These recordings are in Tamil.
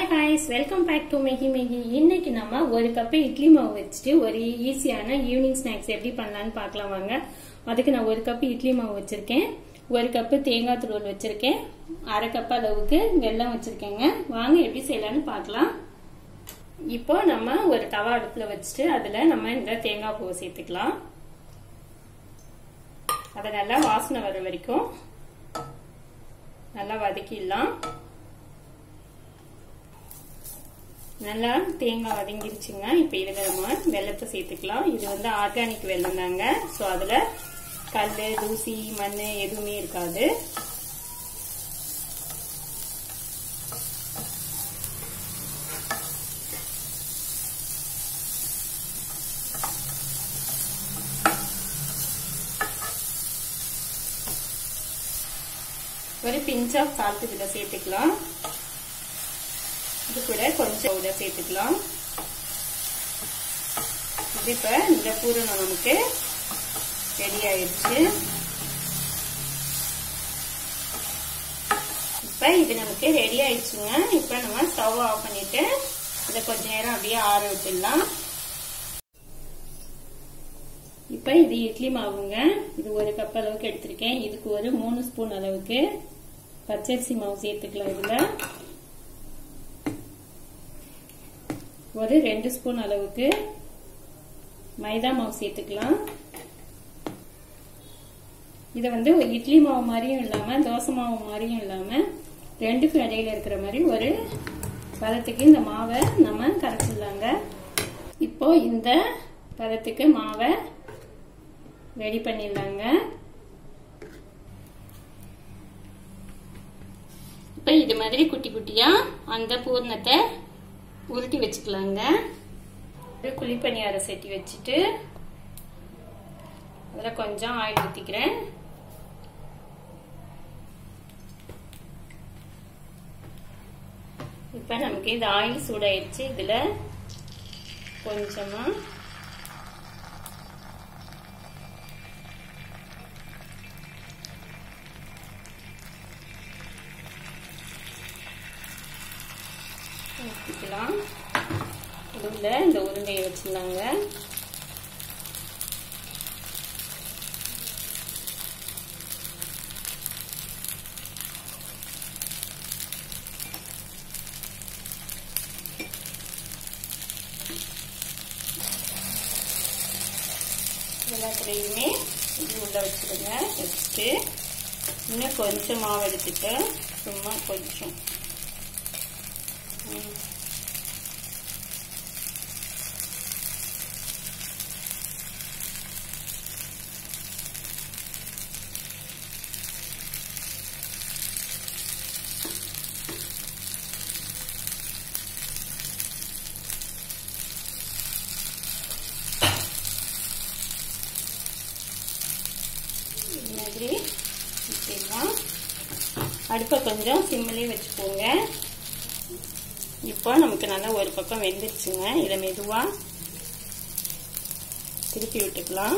guys, welcome back to Maggi Maggi. இன்னைக்கு நம்ம ஒரு கப் இட்லி மாவு வச்சிட்டு ஒரு ஈஸியான ஈவினிங் ஸ்நாக்ஸ் எப்படி பண்ணலாம்னு பார்க்கலாம் வாங்க. அதுக்கு நான் ஒரு கப் இட்லி மாவு வச்சிருக்கேன், ஒரு கப் தேங்காய் துருவல் வச்சிருக்கேன், அரை கப் அளவுக்கு வெல்லம் வச்சிருக்கேங்க. வாங்க எப்படி செய்யலாம்னு பார்க்கலாம். இப்போ நம்ம ஒரு தவா அடுப்புல வச்சிட்டு அதுல நம்ம இந்த தேங்காய் பூவை சேர்த்துக்கலாம். அத நல்லா வாசனை வர வரைக்கும் நல்லா வதக்கிடலாம். நல்லா தேங்காய் வதங்கிருச்சுங்க. இப்போ இதுல நம்ம வெல்லத்தை சேர்த்துக்கலாம். இது வந்து ஆர்கானிக் வெல்லம் தாங்க. ஸோ அதுல கல், தூசி, மண் எதுவுமே இருக்காது. ஒரு பிஞ்ச் ஆஃப் சால்ட் இதுல சேர்த்துக்கலாம். இது கூட கொஞ்சம் பவுடர் சேர்த்துக்கலாம். இது இப்ப இந்த பூரணம் நமக்கு ரெடி ஆயிடுச்சு. இப்ப இது நமக்கு ரெடி ஆயிடுச்சுங்க. இப்ப நம்ம ஸ்டவ் ஆஃப் பண்ணிட்டு இதை கொஞ்ச நேரம் அப்படியே ஆற விட்டுடலாம். இப்ப இது இட்லி மாவுங்க. இது ஒரு கப் அளவுக்கு எடுத்திருக்கேன். இதுக்கு ஒரு 3 ஸ்பூன் அளவுக்கு பச்சரிசி மாவு சேர்த்துக்கலாம். இதுல ஒரு 2 ஸ்பூன் அளவுக்கு மைதா மாவு சேர்த்துக்கலாம். இதை வந்து இட்லி மாவு மாதிரியும் இல்லாம தோசை மாவு மாதிரியும் இல்லாம ரெண்டுக்கும் இடையில இருக்கிற மாதிரி ஒரு பதத்துக்கு இந்த மாவை நம்ம கரைச்சிடலாங்க. இப்போ இந்த பதத்துக்கு மாவை ரெடி பண்ணிடலாங்க. இப்ப இது மாதிரி குட்டி குட்டியா அந்த பூர்ணத்தை உருட்டி வச்சுக்கலாங்க. ஒரு குழிப்பணியார சட்டி வச்சுட்டு அதில் கொஞ்சம் ஆயில் ஊற்றிக்கிறேன். இப்போ நமக்கு இது ஆயில் சூடாயிடுச்சு. இதில் கொஞ்சமா ஊற்றிக்கலாம். இதுல இந்த உருண்டையை வச்சிடலாங்க. எல்லாத்துலையுமே இது உள்ள வச்சிருங்க. வச்சுட்டு இன்னும் கொஞ்சம் மாவு எடுத்துட்டு சும்மா கொஞ்சம் அடுப்பை கொஞ்சம் சிம்மிலே வச்சுக்கோங்க. இப்போ நமக்கு நல்லா ஒரு பக்கம் வெந்துருச்சுங்க. இதை மெதுவா திருப்பி விட்டுக்கலாம்.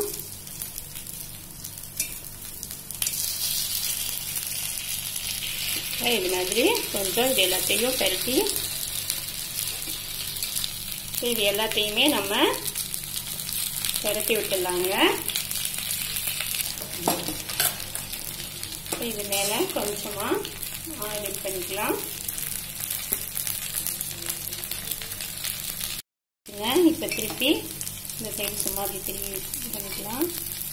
இது மாதிரி கொஞ்சம் இது எல்லாத்தையும் பரட்டி இது எல்லாத்தையுமே நம்ம பரட்டி விட்டுடலாங்க. இது மேல கொஞ்சமா ஆயில் பண்ணிக்கலாம். இப்ப திருப்பி இந்த சைடு சும்மா திருப்பி பண்ணிக்கலாம்.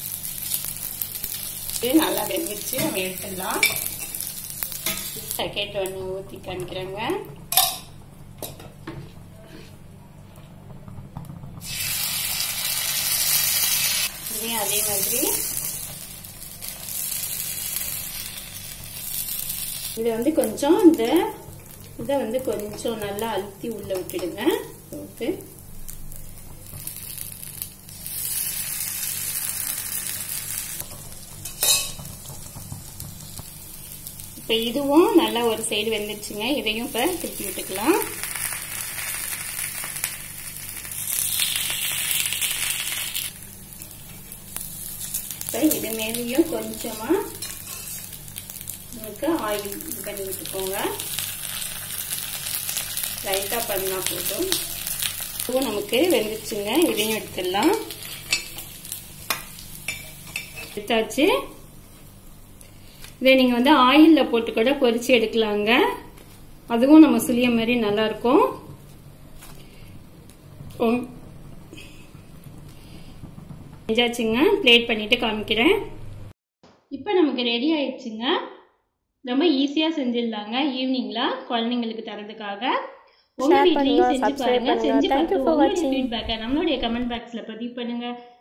இது நல்லா வெந்துச்சு. நம்ம எடுத்துடலாம். செகண்ட் ஒன்று ஊற்றி காமிக்கிறேங்க. இதையும் அதே மாதிரி இதை வந்து கொஞ்சம் இதை வந்து கொஞ்சம் நல்லா அழுத்தி உள்ள விட்டுடுங்க. இப்ப இதுவும் நல்லா ஒரு சைடு வெந்துருச்சுங்க. இதையும் இப்ப திருப்பி விட்டுக்கலாம். இப்ப இது மேலேயும் கொஞ்சமா நமக்கு ஆயில் பண்ணி விட்டுக்கோங்க. லைட்டாக பண்ணால் போதும். இதுவும் நமக்கு வெந்துச்சுங்க. இதையும் எடுத்துடலாம். எடுத்தாச்சு. இதை நீங்கள் வந்து ஆயிலில் போட்டு கூட பொரிச்சு எடுக்கலாங்க. அதுவும் நம்ம சுழிய மாதிரி நல்லாயிருக்கும். செஞ்சாச்சுங்க. பிளேட் பண்ணிட்டு காமிக்கிறேன். இப்போ நமக்கு ரெடி ஆயிடுச்சுங்க. ரொம்ப ஈஸியாக செஞ்சிடலாங்க. ஈவினிங்கில் குழந்தைங்களுக்கு தரதுக்காக உங்கள் வீட்லையும் செஞ்சு பாருங்க. செஞ்சு பார்த்து உங்களுடைய ஃபீட்பேக்கை நம்மளுடைய கமெண்ட் பாக்ஸில் பதிவு பண்ணுங்க.